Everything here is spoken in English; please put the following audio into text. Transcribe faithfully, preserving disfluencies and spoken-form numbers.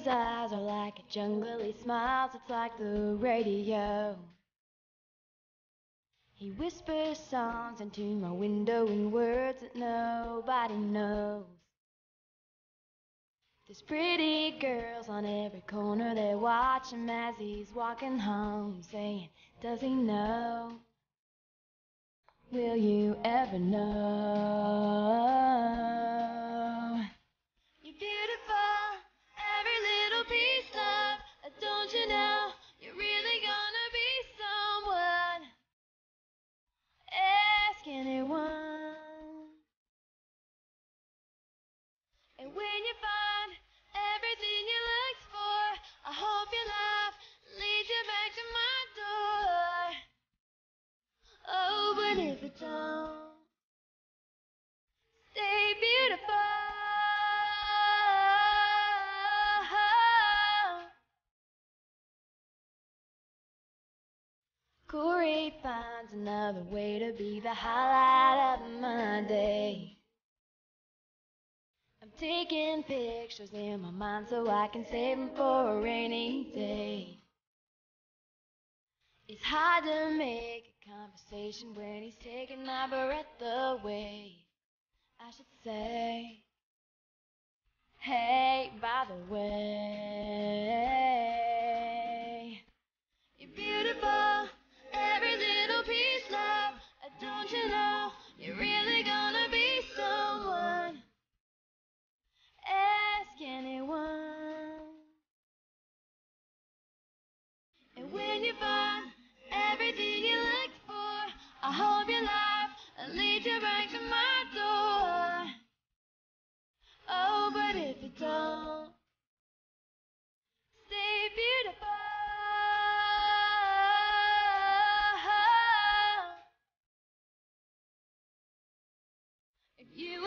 his eyes are like a jungle, he smiles, it's like the radio. He whispers songs into my window in words that nobody knows. There's pretty girls on every corner, they watch him as he's walking home, saying, does he know? Will you ever know? You're beautiful, every little piece of, don't you know? You're really gonna be someone. Ask anyone. And when you find everything you looked for, I hope your love leads you back to my door. Oh, but if it don't, stay beautiful. Corey finds another way to be the highlight of my day. I'm taking pictures in my mind so I can save them for a rainy day. It's hard to make a conversation when he's taking my breath away. I should say, hey, by the way, you're beautiful, every little piece, love. Don't you know you're really gonna be someone? Ask anyone. And when you find everything you looked for, I hope your life leads you back to my door. Oh, but if it don't, stay beautiful. If you